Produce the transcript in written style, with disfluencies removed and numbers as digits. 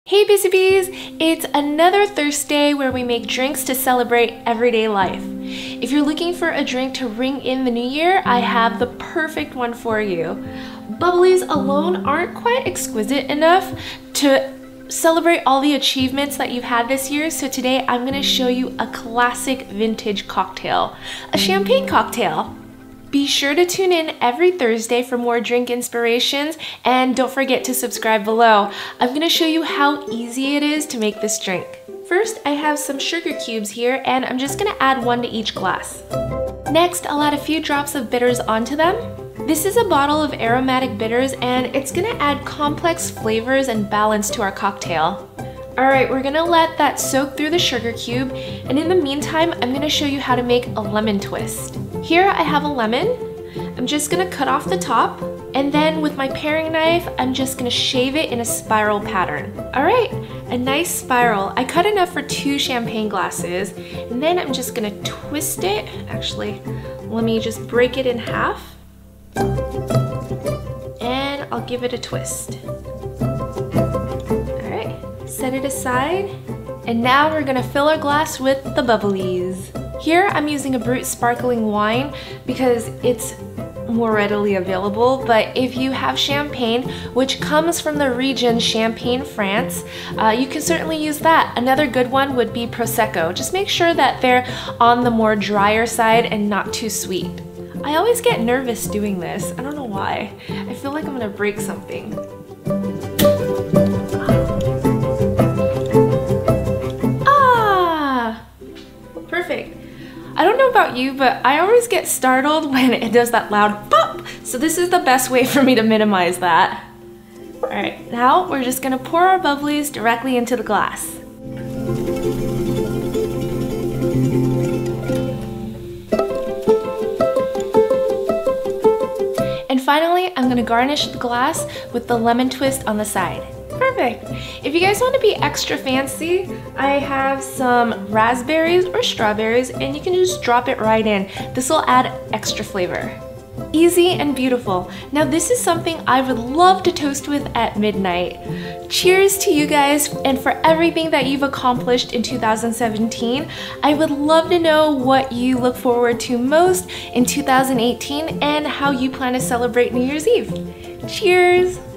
Hey Busy Bees! It's another Thursday where we make drinks to celebrate everyday life. If you're looking for a drink to ring in the new year, I have the perfect one for you. Bubblies alone aren't quite exquisite enough to celebrate all the achievements that you've had this year, so today I'm going to show you a classic vintage cocktail, a champagne cocktail. Be sure to tune in every Thursday for more drink inspirations, and don't forget to subscribe below. I'm going to show you how easy it is to make this drink. First, I have some sugar cubes here, and I'm just going to add one to each glass. Next, I'll add a few drops of bitters onto them. This is a bottle of aromatic bitters, and it's going to add complex flavors and balance to our cocktail. Alright, we're gonna let that soak through the sugar cube, and in the meantime, I'm gonna show you how to make a lemon twist. Here I have a lemon. I'm just gonna cut off the top, and then with my paring knife, I'm just gonna shave it in a spiral pattern. Alright, a nice spiral. I cut enough for 2 champagne glasses, and then I'm just gonna twist it. Actually, let me just break it in half, and I'll give it a twist. Set it aside, and now we're gonna fill our glass with the bubblies. Here I'm using a Brut sparkling wine because it's more readily available, but if you have champagne, which comes from the region Champagne, France, you can certainly use that. Another good one would be Prosecco. Just make sure that they're on the more drier side and not too sweet. I always get nervous doing this. I don't know why. I feel like I'm gonna break something. Perfect. I don't know about you, but I always get startled when it does that loud pop, so this is the best way for me to minimize that. Alright, now we're just gonna pour our bubblies directly into the glass. And finally, I'm gonna garnish the glass with the lemon twist on the side. Perfect. If you guys want to be extra fancy, I have some raspberries or strawberries, and you can just drop it right in. This will add extra flavor. Easy and beautiful. Now this is something I would love to toast with at midnight. Cheers to you guys and for everything that you've accomplished in 2017. I would love to know what you look forward to most in 2018 and how you plan to celebrate New Year's Eve. Cheers!